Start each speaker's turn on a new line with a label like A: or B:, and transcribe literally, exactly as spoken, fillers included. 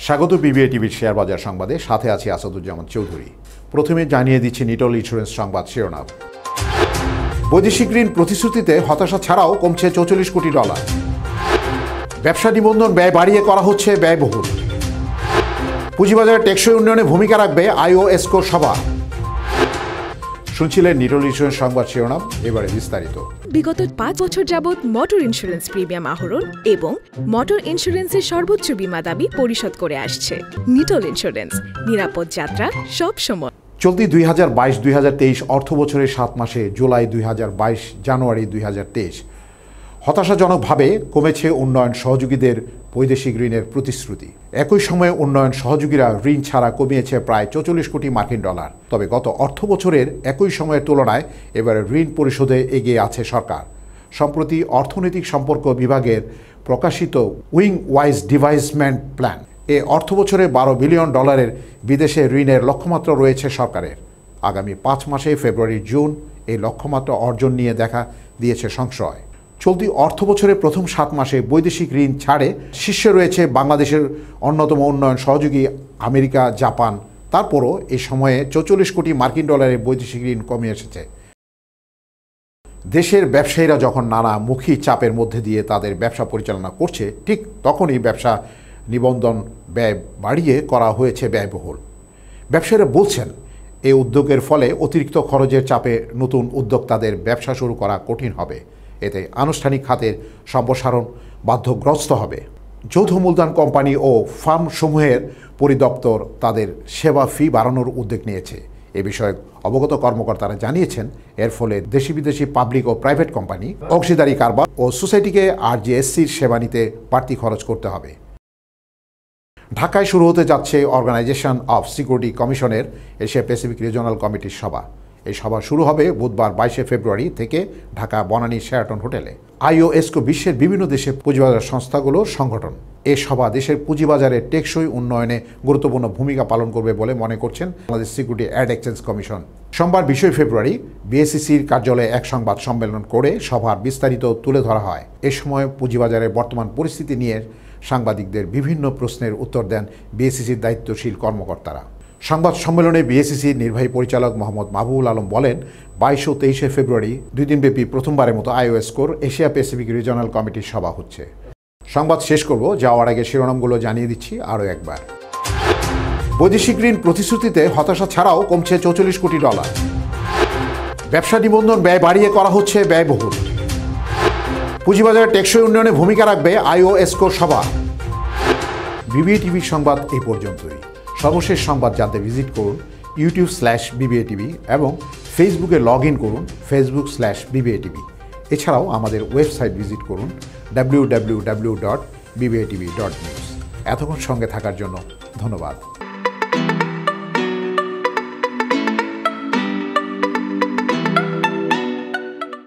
A: স্বাগত বিবিএ টিভির শেয়ার বাজার সংবাদে, সাথে আছি আসাদুজ্জামান চৌধুরী। প্রথমে জানিয়ে দিচ্ছি নিটল ইন্স্যুরেন্স সংবাদ শিরোনাম। বৈদেশিক ঋণ প্রতিশ্রুতিতে হতাশা ছাড়াও কমছে চৌচল্লিশ কোটি ডলার। ব্যবসা নিবন্ধন ব্যয় বাড়িয়ে করা হচ্ছে ব্যয়বহুল। পুঁজিবাজারে টেকসই উন্নয়নে ভূমিকা রাখবে আইওএসকো সভা। শুনছিলেন নিটল ইন্স্যুরেন্স সংবাদ শিরোনাম, এবারে বিস্তারিত।
B: বিগত পাঁচ বছর যাবৎ মোটর ইন্স্যুরেন্স প্রিমিয়াম আহরণ এবং মোটর ইন্স্যুরেন্সের সর্বোচ্চ বীমা দাবি পরিশোধ করে আসছে নিটল ইন্স্যুরেন্স। নিরাপদ যাত্রা সব সময়।
A: চলতি দুই হাজার বাইশ দুই হাজার তেইশ অর্থ বছরের সাত মাসে জুলাই দুই হাজার বাইশ জানুয়ারি দুই হাজার তেইশ হতাশাজনকভাবে কমেছে উন্নয়ন সহযোগীদের বৈদেশিক ঋণের প্রতিশ্রুতি। একই সময়ে উন্নয়ন সহযোগীরা ঋণ ছাড়া কমিয়েছে প্রায় চৌচল্লিশ কোটি মার্কিন ডলার। তবে গত অর্থ বছরের একই সময়ের তুলনায় এবারে ঋণ পরিশোধে এগিয়ে আছে সরকার। সম্প্রতি অর্থনৈতিক সম্পর্ক বিভাগের প্রকাশিত উইং ওয়াইজ ডিভাইসমেন্ট প্ল্যান এ অর্থ বছরে বারো বিলিয়ন ডলারের বিদেশে ঋণের লক্ষ্যমাত্রা রয়েছে সরকারের। আগামী পাঁচ মাসে ফেব্রুয়ারি জুন এই লক্ষ্যমাত্রা অর্জন নিয়ে দেখা দিয়েছে সংশয়। চলতি অর্থ বছরের প্রথম সাত মাসে বৈদেশিক ঋণ ছাড়ে শীর্ষে রয়েছে বাংলাদেশের অন্যতম উন্নয়ন সহযোগী আমেরিকা, জাপান। তারপরও এই সময়ে চৌচল্লিশ কোটি মার্কিন ডলারের বৈদেশিক ঋণ কমে এসেছে। দেশের ব্যবসায়ীরা যখন নানা মুখী চাপের মধ্যে দিয়ে তাদের ব্যবসা পরিচালনা করছে, ঠিক তখনই ব্যবসা নিবন্ধন ব্যয় বাড়িয়ে করা হয়েছে ব্যয়বহুল। ব্যবসায়ীরা বলছেন, এই উদ্যোগের ফলে অতিরিক্ত খরচের চাপে নতুন উদ্যোক্তাদের ব্যবসা শুরু করা কঠিন হবে। এতে আনুষ্ঠানিক খাতের সম্প্রসারণ বাধ্যগ্রস্ত হবে। যৌথ মূলধন কোম্পানি ও ফার্মসমূহের পরিদপ্তর তাদের সেবা ফি বাড়ানোর উদ্যোগ নিয়েছে। এ বিষয়ে অবগত কর্মকর্তারা জানিয়েছেন, এর ফলে দেশি বিদেশি পাবলিক ও প্রাইভেট কোম্পানি, অংশীদারি কারবার ও সোসাইটিকে আরজিএসসির সেবা নিতে বাড়তি খরচ করতে হবে। ঢাকায় শুরু হতে যাচ্ছে অর্গানাইজেশন অফ সিকিউরিটি কমিশনের এশিয়া প্যাসিফিক রিজিওনাল কমিটির সভা। এই সভা শুরু হবে বুধবার বাইশে ফেব্রুয়ারি থেকে ঢাকা বনানী শেরাটন হোটেলে। আইওএসকো বিশ্বের বিভিন্ন দেশে পুঁজিবাজার সংস্থাগুলোর সংগঠন। এই সভা দেশের পুঁজিবাজারের টেকসই উন্নয়নে গুরুত্বপূর্ণ ভূমিকা পালন করবে বলে মনে করছেন Bangladesh security and exchange commission. সোমবার বিশে ফেব্রুয়ারি বিএসইসির কার্যালয়ে এক সংবাদ সম্মেলন করে সভার বিস্তারিত তুলে ধরা হয়। এ সময় পুঁজিবাজারের বর্তমান পরিস্থিতি নিয়ে সাংবাদিকদের বিভিন্ন প্রশ্নের উত্তর দেন বিএসইসির দায়িত্বশীল কর্মকর্তারা। সংবাদ সম্মেলনে বিএসইসির নির্বাহী পরিচালক মোহাম্মদ মাহবুবুল আলম বলেন, বাইশ ও তেইশে ফেব্রুয়ারি দুই দিনব্যাপী প্রথমবারের মতো আইওএসকোর এশিয়া প্যাসিফিক রিজিওনাল কমিটির সভা হচ্ছে। সংবাদ শেষ করব, যাওয়ার আগে শিরোনামগুলো জানিয়ে দিচ্ছি আরও একবার। বৈদেশিক ঋণ প্রতিশ্রুতিতে হতাশা ছাড়াও কমছে চৌচল্লিশ কোটি ডলার। ব্যবসা নিবন্ধন ব্যয় বাড়িয়ে করা হচ্ছে ব্যয়বহুল। পুঁজিবাজারে টেকসই উন্নয়নে ভূমিকা রাখবে আইওএসকো সভা। বিবিএ টিভির সংবাদ এই পর্যন্তই। সর্বশেষ সংবাদ জানতে ভিজিট করুন ইউটিউব স্ল্যাশ বিবিএ টিভি এবং ফেসবুকে লগ ইন করুন ফেসবুক স্ল্যাশ বিবিএ টিভি। এছাড়াও আমাদের ওয়েবসাইট ভিজিট করুন W W W dot BBA TV dot news. এতক্ষণ সঙ্গে থাকার জন্য ধন্যবাদ।